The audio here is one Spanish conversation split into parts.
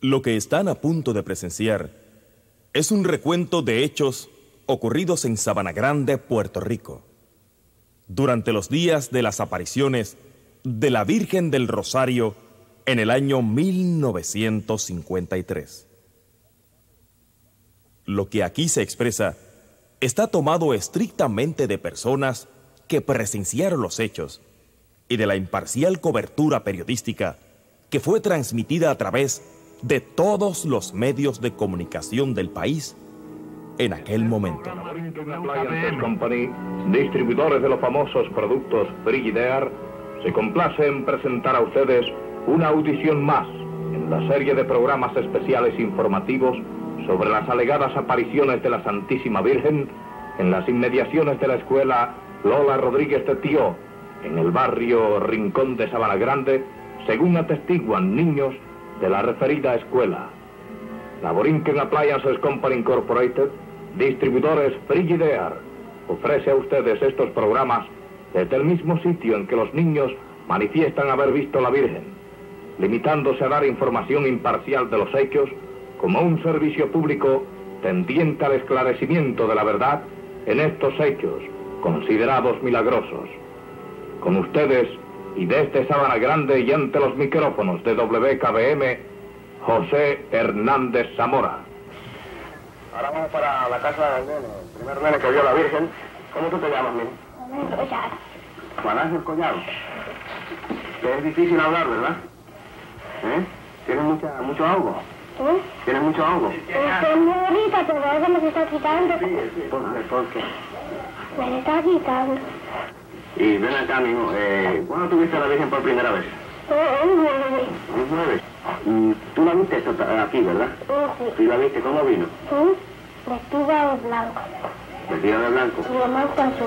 Lo que están a punto de presenciar es un recuento de hechos ocurridos en Sabana Grande, Puerto Rico, durante los días de las apariciones de la Virgen del Rosario en el año 1953. Lo que aquí se expresa está tomado estrictamente de personas que presenciaron los hechos y de la imparcial cobertura periodística que fue transmitida a través de todos los medios de comunicación del país en aquel momento. Appliances Company, distribuidores de los famosos productos Frigidaire, se complace en presentar a ustedes una audición más en la serie de programas especiales informativos sobre las alegadas apariciones de la Santísima Virgen en las inmediaciones de la escuela Lola Rodríguez de Tió, en el barrio Rincón de Sabana Grande, según atestiguan niños de la referida escuela. La Borinquen Appliances Company Incorporated, distribuidores Frigidaire, ofrece a ustedes estos programas desde el mismo sitio en que los niños manifiestan haber visto la Virgen, limitándose a dar información imparcial de los hechos como un servicio público tendiente al esclarecimiento de la verdad en estos hechos considerados milagrosos. Con ustedes, y desde Sabana Grande y ante los micrófonos de WKBM, José Hernández Zamora. Ahora vamos para la casa del nene, el primer nene que vio a la Virgen. ¿Cómo tú te llamas, nene? Juan Ángel Collado. Que es difícil hablar, ¿verdad? ¿Tienes mucho ahogo? ¿Tienes mucho ahogo? Estoy muy bonita, pero ahora me se está quitando. Sí. ¿Por qué? Me se está quitando. Y ven acá, mijo, ¿cuándo tuviste a la Virgen por primera vez? Un jueves. Y tú la viste aquí, ¿verdad? Sí. ¿Y la viste? ¿Cómo vino? Vestida de blanco. ¿Vestida de blanco? Y de manto azul.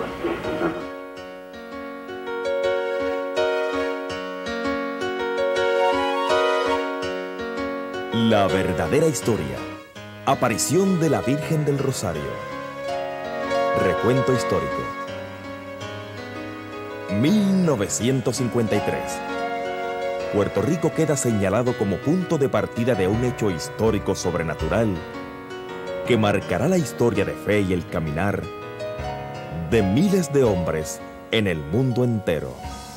La verdadera historia. Aparición de la Virgen del Rosario. Recuento histórico. 1953. Puerto Rico queda señalado como punto de partida de un hecho histórico sobrenatural que marcará la historia de fe y el caminar de miles de hombres en el mundo entero.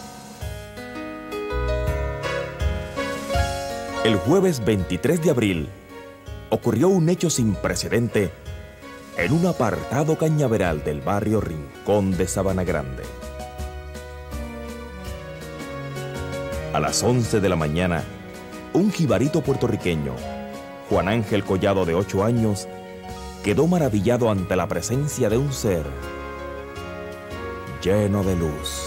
El jueves 23 de abril ocurrió un hecho sin precedente en un apartado cañaveral del barrio Rincón de Sabana Grande. A las 11 de la mañana, un jibarito puertorriqueño, Juan Ángel Collado, de 8 años, quedó maravillado ante la presencia de un ser lleno de luz.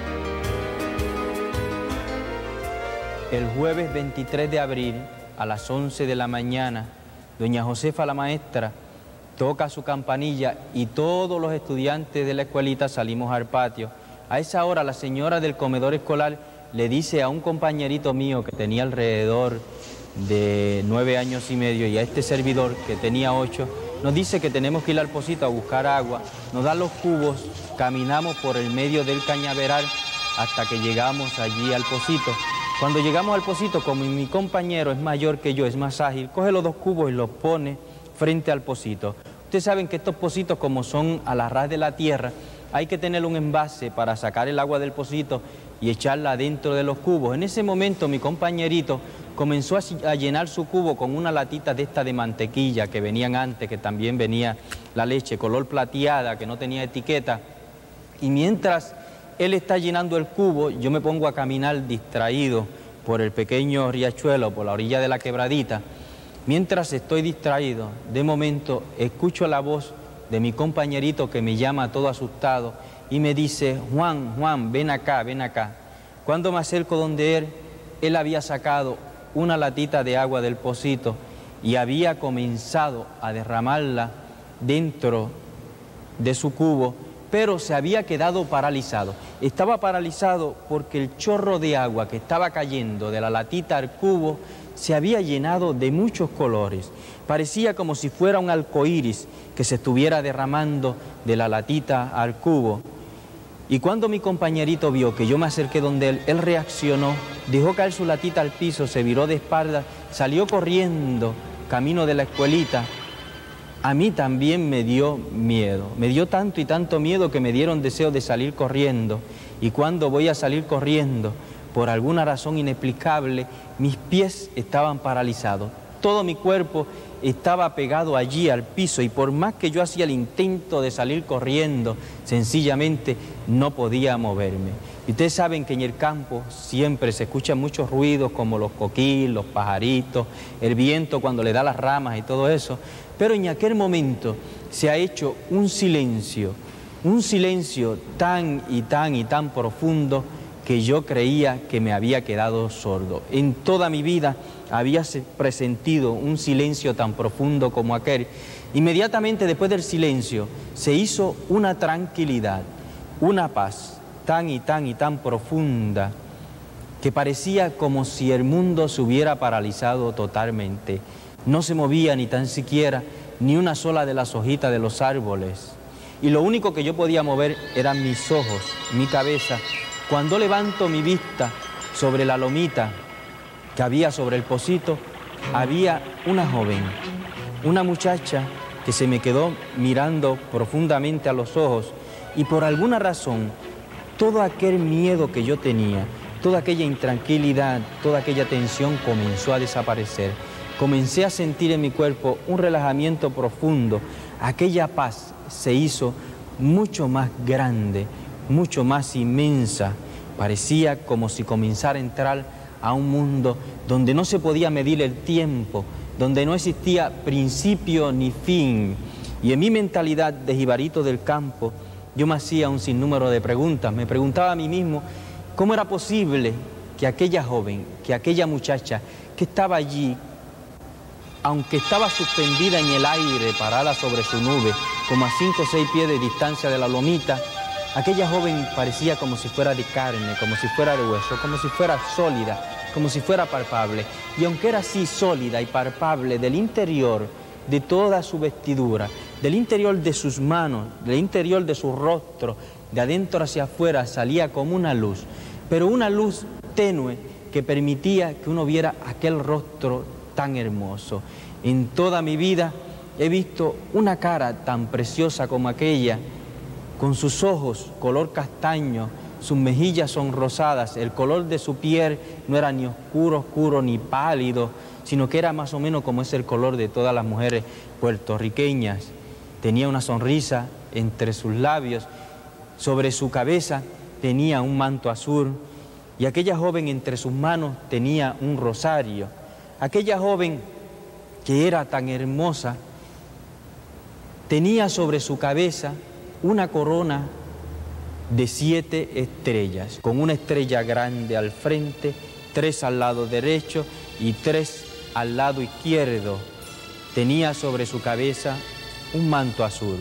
El jueves 23 de abril, a las 11 de la mañana, doña Josefa, la maestra, toca su campanilla y todos los estudiantes de la escuelita salimos al patio. A esa hora, la señora del comedor escolar le dice a un compañerito mío que tenía alrededor de 9 años y medio y a este servidor que tenía 8, nos dice que tenemos que ir al pocito a buscar agua, nos da los cubos, caminamos por el medio del cañaveral hasta que llegamos allí al pocito. Cuando llegamos al pocito, como mi compañero es mayor que yo, es más ágil, coge los 2 cubos y los pone frente al pocito. Ustedes saben que estos pocitos, como son a la ras de la tierra, hay que tener un envase para sacar el agua del pocito y echarla dentro de los cubos. En ese momento mi compañerito comenzó a llenar su cubo con una latita de esta de mantequilla que venían antes, que también venía la leche color plateada, que no tenía etiqueta. Y mientras él está llenando el cubo, yo me pongo a caminar distraído por el pequeño riachuelo, por la orilla de la quebradita. Mientras estoy distraído, de momento escucho la voz de mi compañerito que me llama todo asustado y me dice: Juan, ven acá, ven acá. Cuando me acerco donde él había sacado una latita de agua del pocito y había comenzado a derramarla dentro de su cubo, pero se había quedado paralizado. Estaba paralizado porque el chorro de agua que estaba cayendo de la latita al cubo se había llenado de muchos colores. Parecía como si fuera un arcoíris que se estuviera derramando de la latita al cubo. Y cuando mi compañerito vio que yo me acerqué donde él reaccionó, dejó caer su latita al piso, se viró de espalda, salió corriendo camino de la escuelita, a mí también me dio miedo. Me dio tanto y tanto miedo que me dieron deseo de salir corriendo. Y cuando voy a salir corriendo, por alguna razón inexplicable, mis pies estaban paralizados. Todo mi cuerpo estaba pegado allí al piso y por más que yo hacía el intento de salir corriendo, sencillamente no podía moverme. Y ustedes saben que en el campo siempre se escuchan muchos ruidos como los coquí, los pajaritos, el viento cuando le da las ramas y todo eso. Pero en aquel momento se ha hecho un silencio tan y tan profundo que yo creía que me había quedado sordo. En toda mi vida había presentido un silencio tan profundo como aquel. Inmediatamente después del silencio se hizo una tranquilidad, una paz tan y tan profunda que parecía como si el mundo se hubiera paralizado totalmente. No se movía ni tan siquiera ni una sola de las hojitas de los árboles. Y lo único que yo podía mover eran mis ojos, mi cabeza. Cuando levanto mi vista sobre la lomita que había sobre el pocito, había una joven, una muchacha que se me quedó mirando profundamente a los ojos y por alguna razón todo aquel miedo que yo tenía, toda aquella intranquilidad, toda aquella tensión comenzó a desaparecer. Comencé a sentir en mi cuerpo un relajamiento profundo, aquella paz se hizo mucho más grande, mucho más inmensa. Parecía como si comenzara a entrar a un mundo donde no se podía medir el tiempo, donde no existía principio ni fin. Y en mi mentalidad de jibarito del campo, yo me hacía un sinnúmero de preguntas. Me preguntaba a mí mismo cómo era posible que aquella joven, que aquella muchacha que estaba allí, aunque estaba suspendida en el aire, parada sobre su nube, como a 5 o 6 pies de distancia de la lomita, aquella joven parecía como si fuera de carne, como si fuera de hueso, como si fuera sólida, como si fuera palpable. Y aunque era así sólida y palpable del interior de toda su vestidura, del interior de sus manos, del interior de su rostro, de adentro hacia afuera salía como una luz, pero una luz tenue que permitía que uno viera aquel rostro tan hermoso. En toda mi vida he visto una cara tan preciosa como aquella, con sus ojos color castaño, sus mejillas son rosadas, el color de su piel no era ni oscuro ni pálido, sino que era más o menos como es el color de todas las mujeres puertorriqueñas. Tenía una sonrisa entre sus labios, sobre su cabeza tenía un manto azul y aquella joven entre sus manos tenía un rosario. Aquella joven que era tan hermosa tenía sobre su cabeza una corona de 7 estrellas, con una estrella grande al frente, 3 al lado derecho y 3 al lado izquierdo. Tenía sobre su cabeza un manto azul.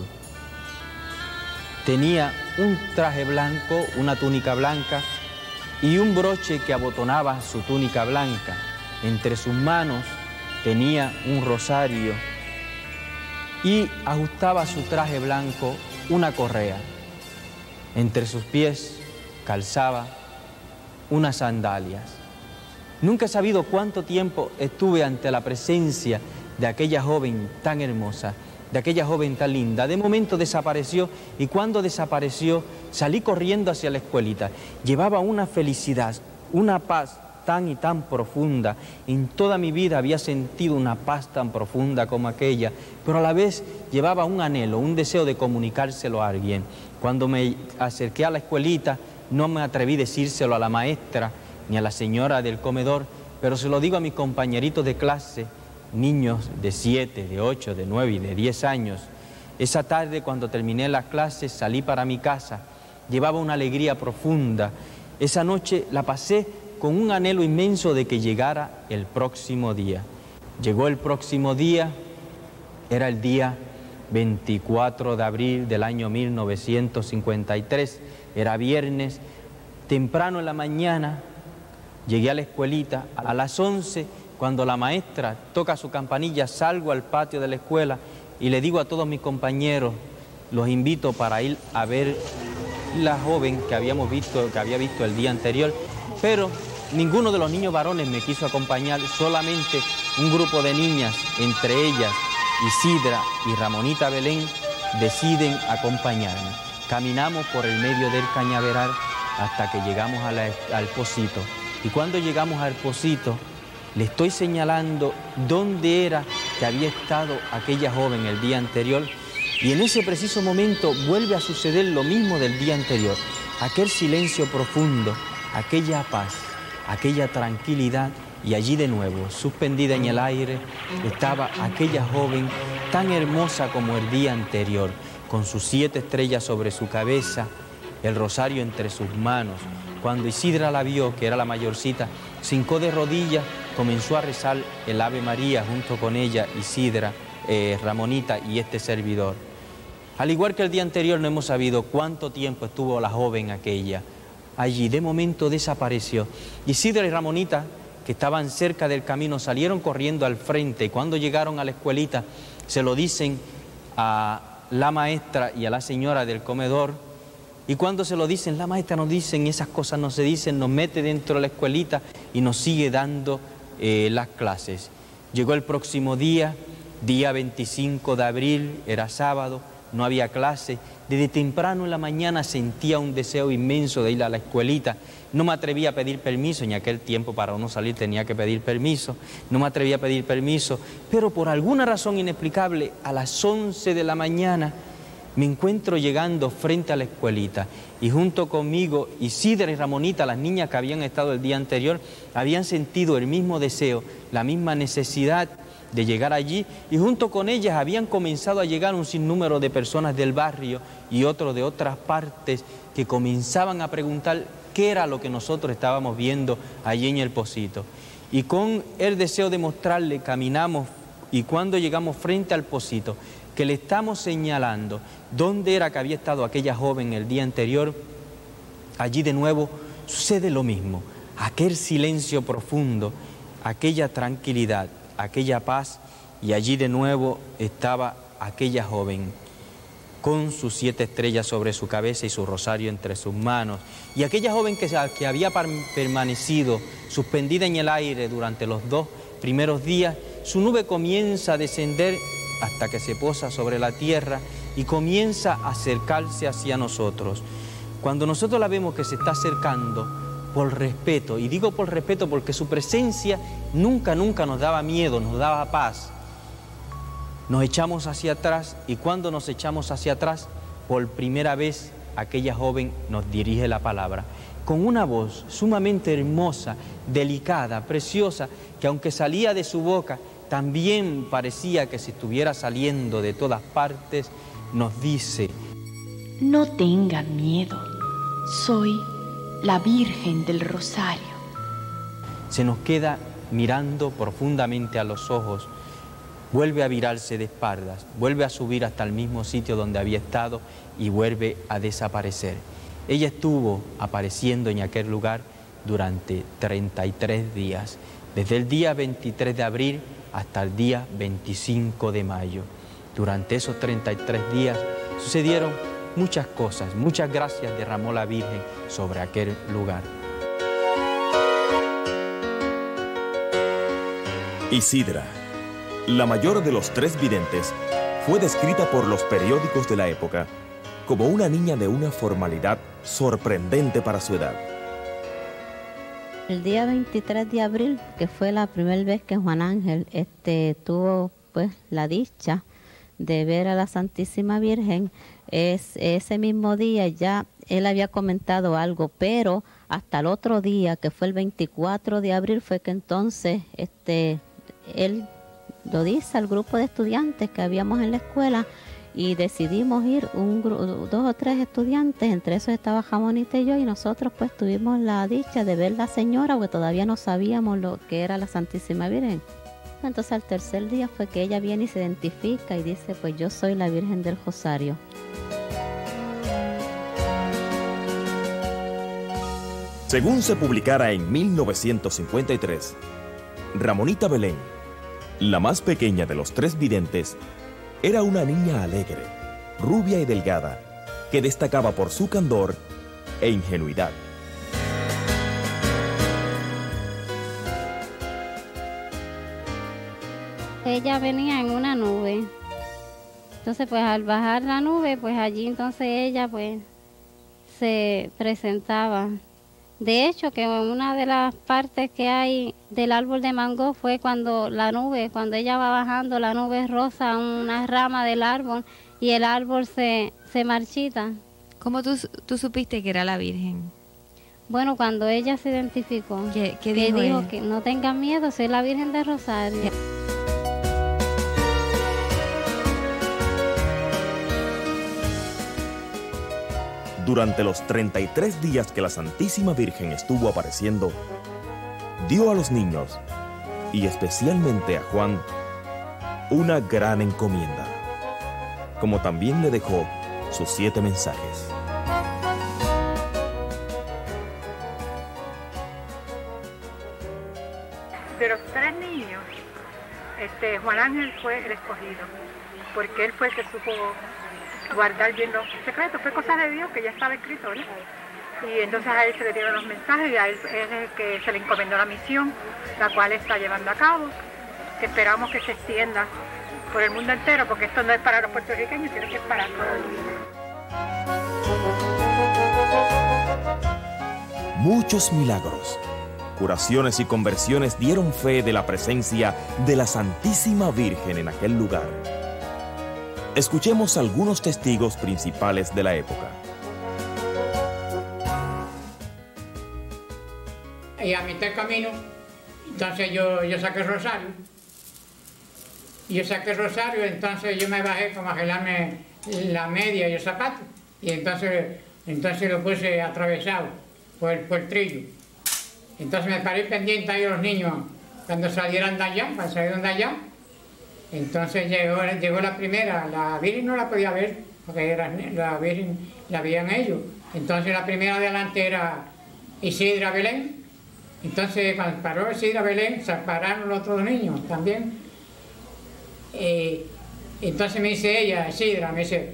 Tenía un traje blanco, una túnica blanca y un broche que abotonaba su túnica blanca. Entre sus manos tenía un rosario y ajustaba a su traje blanco una correa. Entre sus pies calzaba unas sandalias. Nunca he sabido cuánto tiempo estuve ante la presencia de aquella joven tan hermosa, de aquella joven tan linda. De momento desapareció y cuando desapareció salí corriendo hacia la escuelita. Llevaba una felicidad, una paz tan y tan profunda. En toda mi vida había sentido una paz tan profunda como aquella, pero a la vez llevaba un anhelo, un deseo de comunicárselo a alguien. Cuando me acerqué a la escuelita, no me atreví a decírselo a la maestra ni a la señora del comedor, pero se lo digo a mis compañeritos de clase, niños de 7, de 8, de 9 y de 10 años. Esa tarde, cuando terminé las clases, salí para mi casa. Llevaba una alegría profunda. Esa noche la pasé con un anhelo inmenso de que llegara el próximo día. Llegó el próximo día, era el día 24 de abril del año 1953, era viernes, temprano en la mañana, llegué a la escuelita, a las 11, cuando la maestra toca su campanilla, salgo al patio de la escuela y le digo a todos mis compañeros, los invito para ir a ver la joven que había visto el día anterior, pero ninguno de los niños varones me quiso acompañar, solamente un grupo de niñas, entre ellas Isidra y Ramonita Belén, deciden acompañarme. Caminamos por el medio del cañaveral hasta que llegamos al pocito. Y cuando llegamos al pocito, le estoy señalando dónde era que había estado aquella joven el día anterior. Y en ese preciso momento vuelve a suceder lo mismo del día anterior. Aquel silencio profundo, aquella paz, aquella tranquilidad. Y allí de nuevo, suspendida en el aire, estaba aquella joven tan hermosa como el día anterior, con sus 7 estrellas sobre su cabeza, el rosario entre sus manos. Cuando Isidra la vio, que era la mayorcita, se hincó de rodillas, comenzó a rezar el Ave María junto con ella, Isidra, Ramonita y este servidor. Al igual que el día anterior, no hemos sabido cuánto tiempo estuvo la joven aquella. Allí, de momento, desapareció. Isidra y Ramonita, que estaban cerca del camino, salieron corriendo al frente y cuando llegaron a la escuelita, se lo dicen a la maestra y a la señora del comedor. Y cuando se lo dicen, la maestra nos dice, esas cosas no se dicen, nos mete dentro de la escuelita y nos sigue dando las clases. Llegó el próximo día, día 25 de abril, era sábado, no había clase. Desde temprano en la mañana sentía un deseo inmenso de ir a la escuelita. No me atrevía a pedir permiso, en aquel tiempo para uno salir tenía que pedir permiso. No me atrevía a pedir permiso, pero por alguna razón inexplicable, a las 11 de la mañana me encuentro llegando frente a la escuelita y junto conmigo Isidra y Ramonita, las niñas que habían estado el día anterior, habían sentido el mismo deseo, la misma necesidad de llegar allí y junto con ellas habían comenzado a llegar un sinnúmero de personas del barrio y otros de otras partes que comenzaban a preguntar qué era lo que nosotros estábamos viendo allí en el pocito. Y con el deseo de mostrarle caminamos y cuando llegamos frente al pocito, que le estamos señalando dónde era que había estado aquella joven el día anterior, allí de nuevo sucede lo mismo, aquel silencio profundo, aquella tranquilidad, aquella paz, y allí de nuevo estaba aquella joven con sus 7 estrellas sobre su cabeza y su rosario entre sus manos, y aquella joven que había permanecido suspendida en el aire durante los 2 primeros días, su nube comienza a descender hasta que se posa sobre la tierra y comienza a acercarse hacia nosotros. Cuando nosotros la vemos que se está acercando, por respeto, y digo por respeto porque su presencia nunca nos daba miedo, nos daba paz, nos echamos hacia atrás y cuando nos echamos hacia atrás, por primera vez aquella joven nos dirige la palabra, con una voz sumamente hermosa, delicada, preciosa, que aunque salía de su boca, también parecía que si estuviera saliendo de todas partes, nos dice: no tengan miedo, soy la Virgen del Rosario. Se nos queda mirando profundamente a los ojos, vuelve a virarse de espaldas, vuelve a subir hasta el mismo sitio donde había estado y vuelve a desaparecer. Ella estuvo apareciendo en aquel lugar durante 33 días, desde el día 23 de abril hasta el día 25 de mayo. Durante esos 33 días sucedieron muchas cosas, muchas gracias derramó la Virgen sobre aquel lugar. Isidra, la mayor de los 3 videntes, fue descrita por los periódicos de la época como una niña de una formalidad sorprendente para su edad. El día 23 de abril, que fue la primera vez que Juan Ángel tuvo pues la dicha de ver a la Santísima Virgen, ese mismo día ya él había comentado algo, pero hasta el otro día, que fue el 24 de abril, fue que entonces él lo dice al grupo de estudiantes que habíamos en la escuela y decidimos ir 2 o 3 estudiantes, entre esos estaba Ramonita y yo, y nosotros pues tuvimos la dicha de ver la señora, porque todavía no sabíamos lo que era la Santísima Virgen. Entonces al tercer día fue que ella viene y se identifica y dice: pues yo soy la Virgen del Rosario. Según se publicara en 1953, Ramonita Belén, la más pequeña de los 3 videntes, era una niña alegre, rubia y delgada, que destacaba por su candor e ingenuidad. ella venía en una nube. Entonces, pues al bajar la nube, pues allí entonces ella pues se presentaba. De hecho, que una de las partes que hay del árbol de mango fue cuando cuando ella va bajando, la nube roza una rama del árbol y el árbol se marchita. ¿Cómo tú supiste que era la Virgen? Bueno, cuando ella se identificó, ¿Qué que dijo dijo ella? que no tengan miedo, soy la Virgen de Rosario. Durante los 33 días que la Santísima Virgen estuvo apareciendo, dio a los niños, y especialmente a Juan, una gran encomienda, como también le dejó sus 7 mensajes. De los 3 niños, Juan Ángel fue el escogido, porque él fue el que supo guardar bien los secretos. Fue cosa de Dios, que ya estaba escrito, ¿no? Y entonces a él se le dieron los mensajes y a él es el que se le encomendó la misión, la cual está llevando a cabo, que esperamos que se extienda por el mundo entero, porque esto no es para los puertorriqueños, sino que es para todo el mundo. Muchos milagros, curaciones y conversiones dieron fe de la presencia de la Santísima Virgen en aquel lugar. Escuchemos algunos testigos principales de la época. Y a mitad del camino, entonces yo saqué el rosario. Entonces yo me bajé como a gelarme la media y el zapato. Y entonces lo puse atravesado por el trillo. Entonces me paré pendiente ahí a los niños cuando salieran de allá, Entonces llegó la primera, la Virgen no la podía ver, porque la Virgen la veían ellos. Entonces la primera adelante era Isidra Belén. Entonces cuando paró Isidra Belén, se pararon los otros niños también. Entonces me dice ella, Isidra,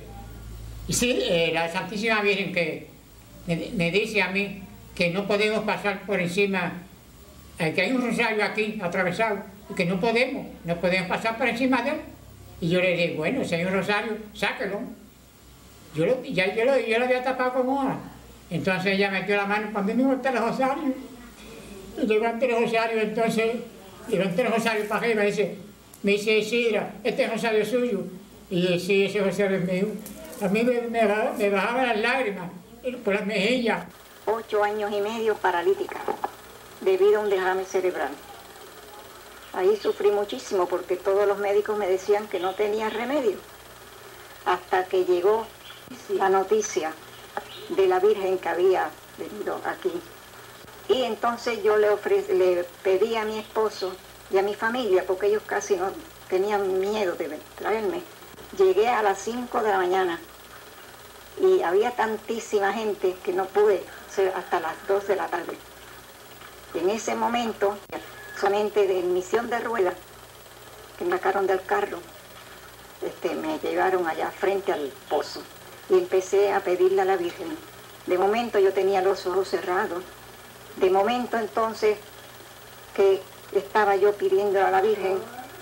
la Santísima Virgen que me dice a mí que no podemos pasar por encima, que hay un rosario aquí atravesado, y que no podemos pasar por encima de él. Y yo le dije, bueno, si hay un rosario, sáquelo. Yo lo había tapado con hoja. Entonces ella metió la mano, cuando me levanté el rosario, y levanté el rosario, entonces, levanté el rosario para arriba, me dice Isidra, este es rosario suyo. Y yo, sí, ese rosario es mío. A mí me bajaban las lágrimas por las mejillas. 8 años y medio paralítica, debido a un derrame cerebral. Ahí sufrí muchísimo porque todos los médicos me decían que no tenía remedio. Hasta que llegó la noticia de la Virgen que había venido aquí. Y entonces yo le pedí a mi esposo y a mi familia, porque ellos casi no tenían miedo de traerme. Llegué a las 5 de la mañana y había tantísima gente que no pude ser hasta las 2 de la tarde. En ese momento, solamente de misión de ruedas, que me sacaron del carro, me llevaron allá frente al pozo y empecé a pedirle a la Virgen. De momento yo tenía los ojos cerrados. De momento entonces que estaba yo pidiendo a la Virgen,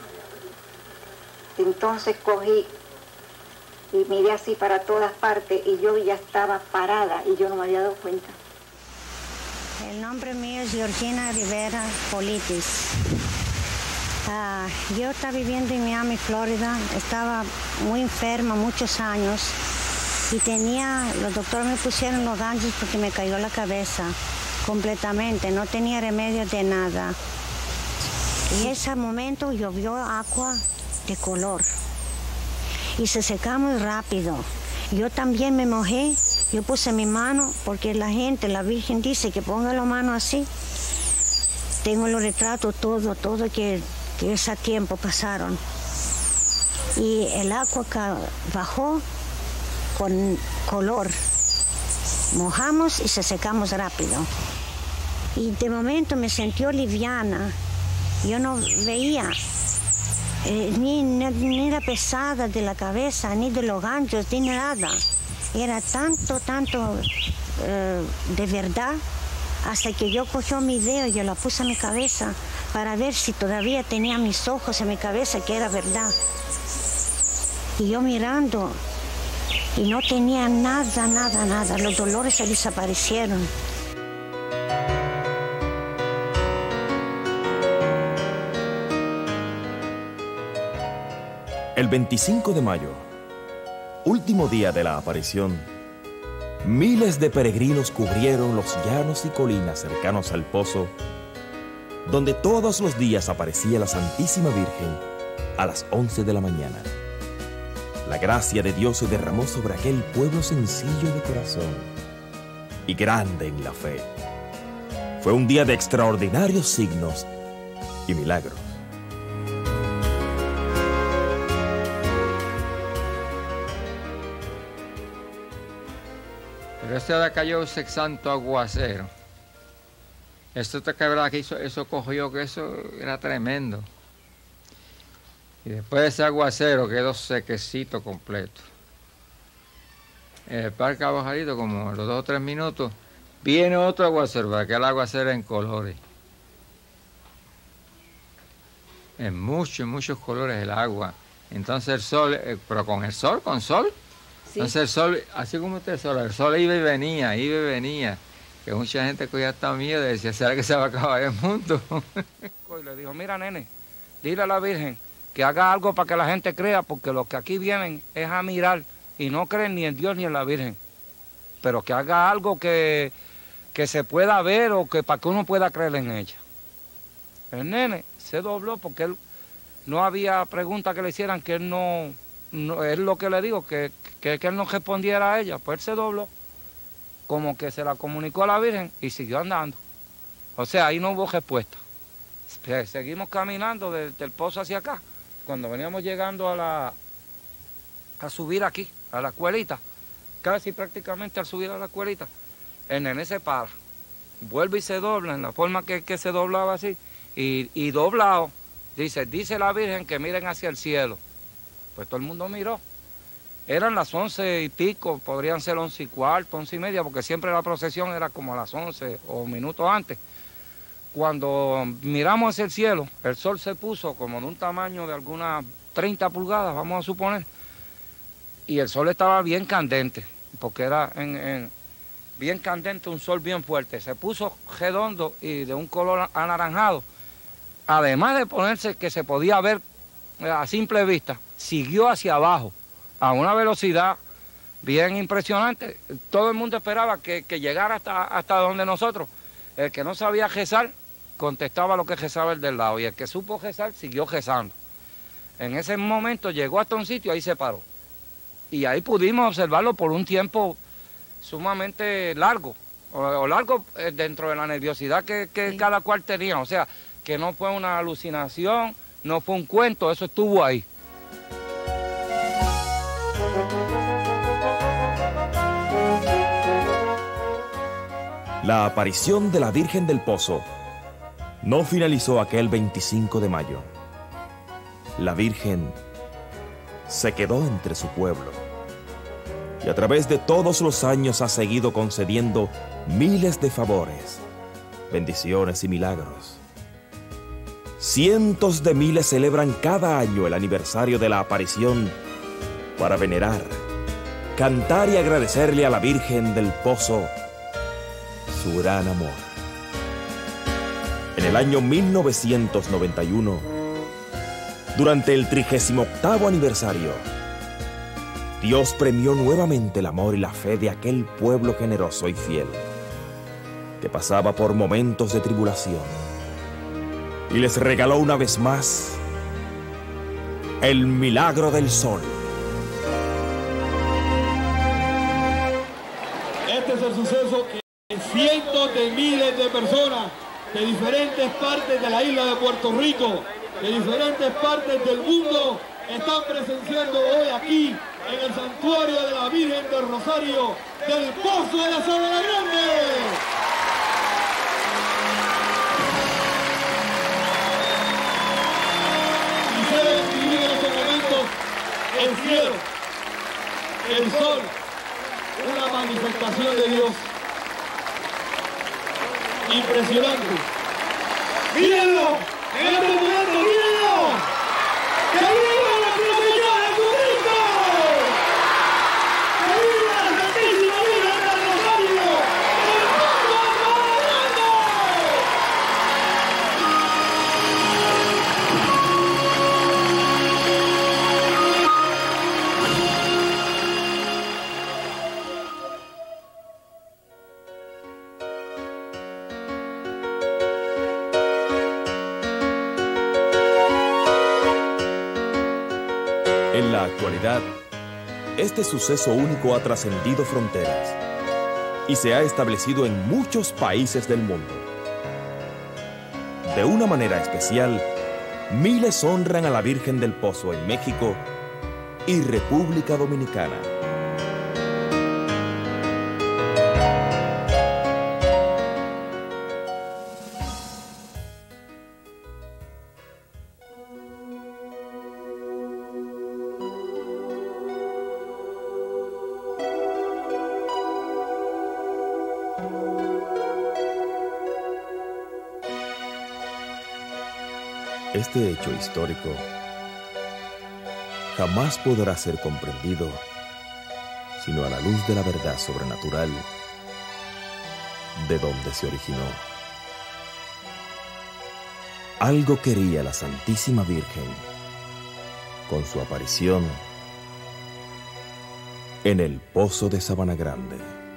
entonces cogí y miré así para todas partes y yo ya estaba parada y yo no me había dado cuenta. El nombre mío es Georgina Rivera Politis. Yo estaba viviendo en Miami, Florida. Estaba muy enferma muchos años y los doctores me pusieron los ganchos porque me cayó la cabeza completamente. No tenía remedio de nada. Y en ese momento llovió agua de color y se secó muy rápido. Yo también me mojé. Yo puse mi mano porque la Virgen dice que ponga la mano así. Tengo los retratos, todo que ese tiempo pasaron. Y el agua bajó con color. Mojamos y se secamos rápido. Y de momento me sentí liviana. Yo no veía ni era pesada de la cabeza, ni de los ganchos, ni nada. Era tanto de verdad, hasta que yo cogí mi dedo y yo la puse a mi cabeza, para ver si todavía tenía mis ojos en mi cabeza, que era verdad. Y yo mirando, y no tenía nada. Los dolores se desaparecieron. El 25 de mayo, último día de la aparición, miles de peregrinos cubrieron los llanos y colinas cercanos al pozo, donde todos los días aparecía la Santísima Virgen a las 11 de la mañana. La gracia de Dios se derramó sobre aquel pueblo sencillo de corazón y grande en la fe. Fue un día de extraordinarios signos y milagros. Pero este día cayó ese santo aguacero. Esto te quebraba que eso cogió, que eso era tremendo. Y después de ese aguacero quedó sequecito completo. En el Parque Abajarito, como a los 2 o 3 minutos, viene otro aguacero, para que el aguacero en colores. En muchos colores el agua. Entonces el sol, pero con sol. Sí. Entonces el sol, así como usted el sol iba y venía. Que mucha gente cogía hasta miedo y decía, ¿será que se va a acabar el mundo? Y le dijo, mira nene, dile a la Virgen que haga algo para que la gente crea, porque los que aquí vienen es a mirar y no creen ni en Dios ni en la Virgen. Pero que haga algo que se pueda ver o que para que uno pueda creer en ella. El nene se dobló porque él no había pregunta que le hicieran, que él no él lo que le dijo, que él no respondiera a ella, pues él se dobló, como que se la comunicó a la Virgen y siguió andando. O sea, ahí no hubo respuesta. Seguimos caminando desde el pozo hacia acá. Cuando veníamos llegando a subir aquí, a la escuelita, casi prácticamente al subir a la escuelita, el nene se para, vuelve y se dobla en la forma que se doblaba así, y doblado, dice la Virgen que miren hacia el cielo. Pues todo el mundo miró. Eran las 11 y pico, podrían ser 11 y cuarto, 11 y media, porque siempre la procesión era como a las 11 o minutos antes. Cuando miramos hacia el cielo, el sol se puso como de un tamaño de algunas 30 pulgadas, vamos a suponer, y el sol estaba bien candente, porque era bien candente, un sol bien fuerte. Se puso redondo y de un color anaranjado. Además de ponerse que se podía ver a simple vista, siguió hacia abajo a una velocidad bien impresionante. Todo el mundo esperaba que llegara hasta donde nosotros. El que no sabía rezar, contestaba lo que rezaba el del lado, y el que supo rezar, siguió rezando. En ese momento llegó hasta un sitio, ahí se paró. Y ahí pudimos observarlo por un tiempo sumamente largo, o largo dentro de la nerviosidad que sí, cada cual tenía. O sea, que no fue una alucinación, no fue un cuento, eso estuvo ahí. La aparición de la Virgen del Pozo no finalizó aquel 25 de mayo. La Virgen se quedó entre su pueblo y a través de todos los años ha seguido concediendo miles de favores, bendiciones y milagros. Cientos de miles celebran cada año el aniversario de la aparición para venerar, cantar y agradecerle a la Virgen del Pozo su gran amor. En el año 1991, durante el 38º aniversario, Dios premió nuevamente el amor y la fe de aquel pueblo generoso y fiel, que pasaba por momentos de tribulación, y les regaló una vez más el milagro del sol. Este es el suceso que cientos de miles de personas de diferentes partes de la isla de Puerto Rico, de diferentes partes del mundo, están presenciando hoy aquí en el santuario de la Virgen del Rosario del Pozo de la Sabana Grande. Quisiera vivir en estos momentos el cielo, el sol, una manifestación de Dios impresionante. ¡Mírenlo! En este momento, ¡viva! ¡Que viva nuestro Señor Jesucristo! ¡Que viva la Santísima Virgen del Rosario! En la actualidad, este suceso único ha trascendido fronteras y se ha establecido en muchos países del mundo. De una manera especial, miles honran a la Virgen del Pozo en México y República Dominicana. Este hecho histórico jamás podrá ser comprendido sino a la luz de la verdad sobrenatural de donde se originó. Algo quería la Santísima Virgen con su aparición en el Pozo de Sabana Grande.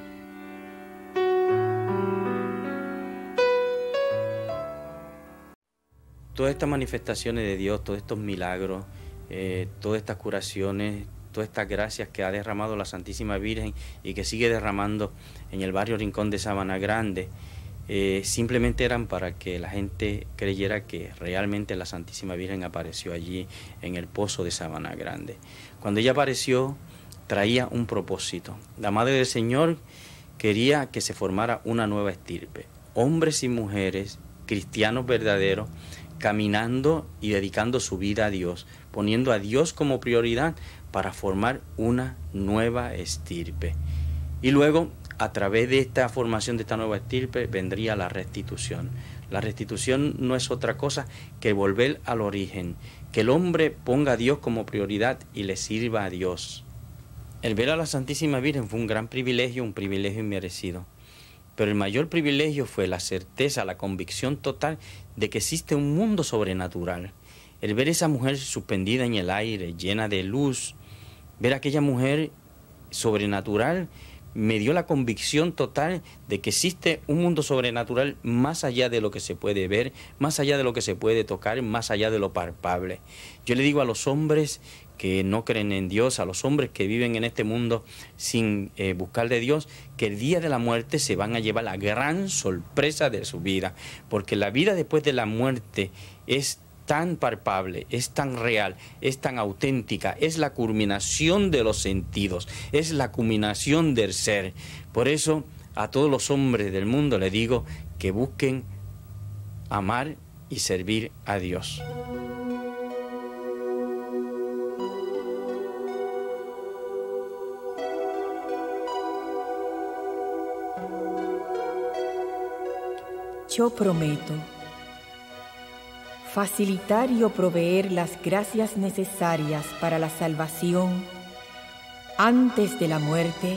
Todas estas manifestaciones de Dios, todos estos milagros, todas estas curaciones, todas estas gracias que ha derramado la Santísima Virgen y que sigue derramando en el barrio Rincón de Sabana Grande, simplemente eran para que la gente creyera que realmente la Santísima Virgen apareció allí en el Pozo de Sabana Grande. Cuando ella apareció, traía un propósito. La Madre del Señor quería que se formara una nueva estirpe, hombres y mujeres, cristianos verdaderos, caminando y dedicando su vida a Dios, poniendo a Dios como prioridad para formar una nueva estirpe. Y luego, a través de esta formación de esta nueva estirpe, vendría la restitución. La restitución no es otra cosa que volver al origen, que el hombre ponga a Dios como prioridad y le sirva a Dios. El ver a la Santísima Virgen fue un gran privilegio, un privilegio inmerecido. Pero el mayor privilegio fue la certeza, la convicción total de que existe un mundo sobrenatural. El ver a esa mujer suspendida en el aire, llena de luz, ver a aquella mujer sobrenatural, me dio la convicción total de que existe un mundo sobrenatural más allá de lo que se puede ver, más allá de lo que se puede tocar, más allá de lo palpable. Yo le digo a los hombres que no creen en Dios, a los hombres que viven en este mundo sin buscar de Dios, que el día de la muerte se van a llevar la gran sorpresa de su vida, porque la vida después de la muerte es tan palpable, es tan real, es tan auténtica, es la culminación de los sentidos, es la culminación del ser. Por eso a todos los hombres del mundo les digo que busquen amar y servir a Dios. Yo prometo facilitar y proveer las gracias necesarias para la salvación antes de la muerte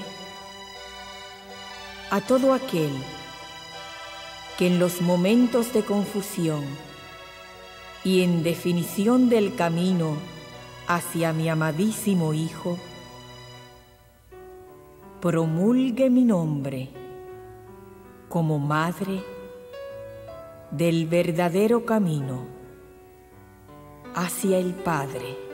a todo aquel que en los momentos de confusión y en definición del camino hacia mi amadísimo Hijo, promulgue mi nombre como madre del verdadero camino hacia el Padre.